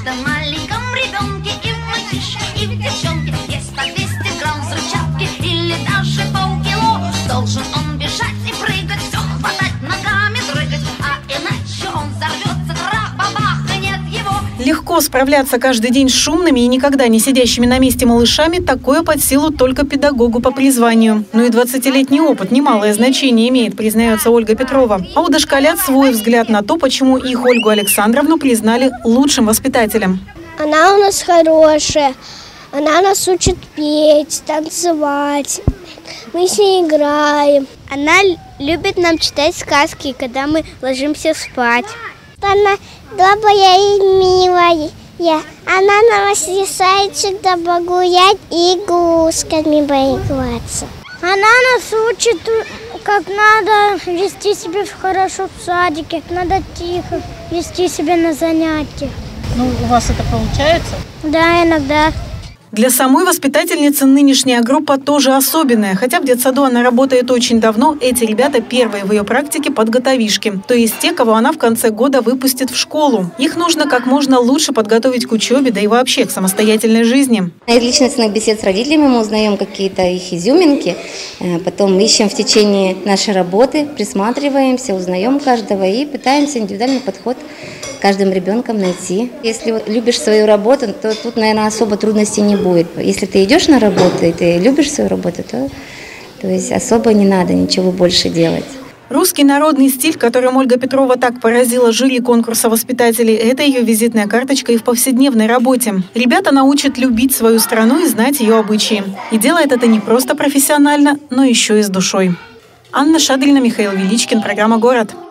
каждом маленьком ребенке и в мальчишке, и в девчонке есть по 200 грамм взрывчатки или даже полкило. Должен он бежать и прыгать, все хватать, ногами дрыгать, а иначе он взорвется, трах-бабах, и нет его. Легко справляться каждый день с шумными и никогда не сидящими на месте малышами – такое под силу только педагогу по призванию. Но и 20-летний опыт немалое значение имеет, признается Ольга Петрова. А у дошколят свой взгляд на то, почему их Ольгу Александровну признали лучшим воспитателем. Она у нас хорошая, она нас учит петь, танцевать, мы с ней играем. Она любит нам читать сказки, когда мы ложимся спать. Она добрая и милая. Она нас решает всегда погулять и игрушками поиграться. Она нас учит, как надо вести себя хорошо в садике, как надо тихо вести себя на занятиях. Ну, у вас это получается? Да, иногда. Для самой воспитательницы нынешняя группа тоже особенная. Хотя в детсаду она работает очень давно, эти ребята первые в ее практике подготовишки. То есть те, кого она в конце года выпустит в школу. Их нужно как можно лучше подготовить к учебе, да и вообще к самостоятельной жизни. Из личностных бесед с родителями мы узнаем какие-то их изюминки. Потом ищем в течение нашей работы, присматриваемся, узнаем каждого и пытаемся индивидуальный подход каждым ребенком найти. Если вот любишь свою работу, то тут, наверное, особо трудностей не будет. Если ты идешь на работу и ты любишь свою работу, то есть особо не надо ничего больше делать. Русский народный стиль, которым Ольга Петрова так поразила жюри конкурса воспитателей, это ее визитная карточка и в повседневной работе. Ребята научат любить свою страну и знать ее обычаи. И делает это не просто профессионально, но еще и с душой. Анна Шадрина, Михаил Величкин, программа «Город».